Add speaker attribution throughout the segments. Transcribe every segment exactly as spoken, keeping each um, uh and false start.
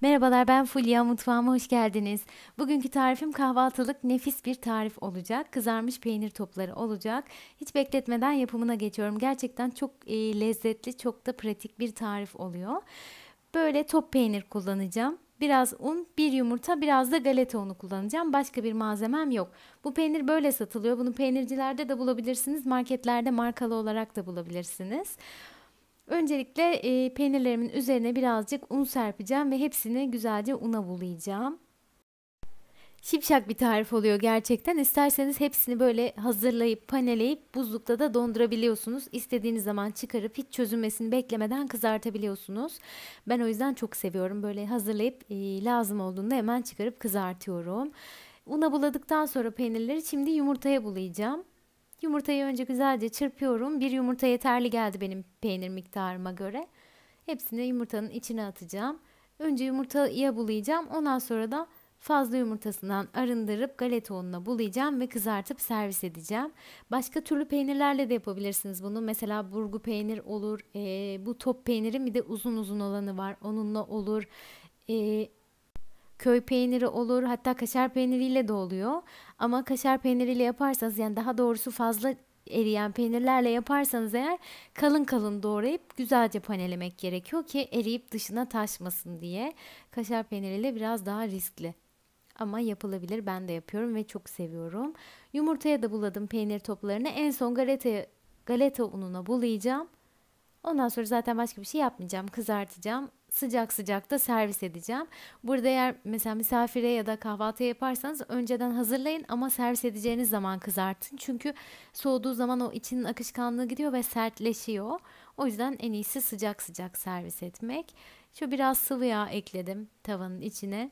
Speaker 1: Merhabalar, ben Fulya, mutfağıma hoş geldiniz. Bugünkü tarifim kahvaltılık nefis bir tarif olacak. Kızarmış peynir topları olacak. Hiç bekletmeden yapımına geçiyorum. Gerçekten çok e, lezzetli, çok da pratik bir tarif oluyor. Böyle top peynir kullanacağım. Biraz un, bir yumurta, biraz da galeta unu kullanacağım. Başka bir malzemem yok. Bu peynir böyle satılıyor. Bunu peynircilerde de bulabilirsiniz. Marketlerde markalı olarak da bulabilirsiniz. Öncelikle e, peynirlerimin üzerine birazcık un serpeceğim ve hepsini güzelce una bulayacağım. Şipşak bir tarif oluyor gerçekten. İsterseniz hepsini böyle hazırlayıp paneleyip buzlukta da dondurabiliyorsunuz. İstediğiniz zaman çıkarıp hiç çözülmesini beklemeden kızartabiliyorsunuz. Ben o yüzden çok seviyorum. Böyle hazırlayıp e, lazım olduğunda hemen çıkarıp kızartıyorum. Una buladıktan sonra peynirleri şimdi yumurtaya bulayacağım. Yumurtayı önce güzelce çırpıyorum. Bir yumurta yeterli geldi benim peynir miktarıma göre. Hepsini yumurtanın içine atacağım. Önce yumurtaya bulayacağım. Ondan sonra da fazla yumurtasından arındırıp galeta ununa bulayacağım ve kızartıp servis edeceğim. Başka türlü peynirlerle de yapabilirsiniz bunu. Mesela burgu peynir olur. Ee, bu top peynirin bir de uzun uzun olanı var. Onunla olur. Ee, Köy peyniri olur, hatta kaşar peyniriyle de oluyor. Ama kaşar peyniriyle yaparsanız, yani daha doğrusu fazla eriyen peynirlerle yaparsanız eğer, kalın kalın doğrayıp güzelce panelemek gerekiyor ki eriyip dışına taşmasın diye. Kaşar peyniriyle biraz daha riskli. Ama yapılabilir. Ben de yapıyorum ve çok seviyorum. Yumurtaya da buladım peynir toplarını. En son galeta, galeta ununa bulayacağım. Ondan sonra zaten başka bir şey yapmayacağım. Kızartacağım. Sıcak sıcak da servis edeceğim. Burada eğer mesela misafire ya da kahvaltı yaparsanız önceden hazırlayın ama servis edeceğiniz zaman kızartın. Çünkü soğuduğu zaman o içinin akışkanlığı gidiyor ve sertleşiyor. O yüzden en iyisi sıcak sıcak servis etmek. Şu biraz sıvı yağ ekledim tavanın içine.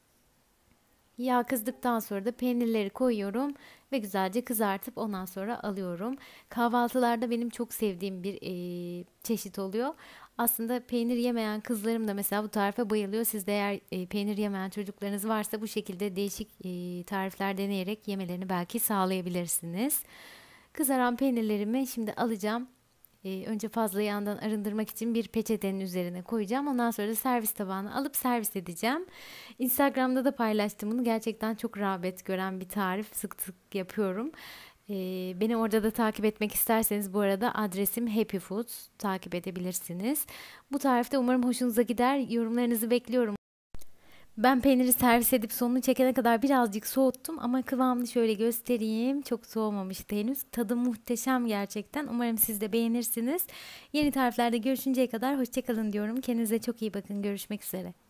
Speaker 1: Yağ kızdıktan sonra da peynirleri koyuyorum ve güzelce kızartıp ondan sonra alıyorum. Kahvaltılarda benim çok sevdiğim bir eee, çeşit oluyor. Aslında peynir yemeyen kızlarım da mesela bu tarife bayılıyor. Siz de eğer e, peynir yemeyen çocuklarınız varsa bu şekilde değişik e, tarifler deneyerek yemelerini belki sağlayabilirsiniz. Kızaran peynirlerimi şimdi alacağım. Ee, önce fazla yağından arındırmak için bir peçetenin üzerine koyacağım. Ondan sonra da servis tabağına alıp servis edeceğim. Instagram'da da paylaştım bunu. Gerçekten çok rağbet gören bir tarif. Sık sık yapıyorum. Ee, beni orada da takip etmek isterseniz bu arada adresim Happy Foods. Takip edebilirsiniz. Bu tarifte umarım hoşunuza gider. Yorumlarınızı bekliyorum. Ben peyniri servis edip sonunu çekene kadar birazcık soğuttum ama kıvamını şöyle göstereyim. Çok soğumamıştı henüz. Tadı muhteşem gerçekten. Umarım siz de beğenirsiniz. Yeni tariflerde görüşünceye kadar hoşça kalın diyorum. Kendinize çok iyi bakın. Görüşmek üzere.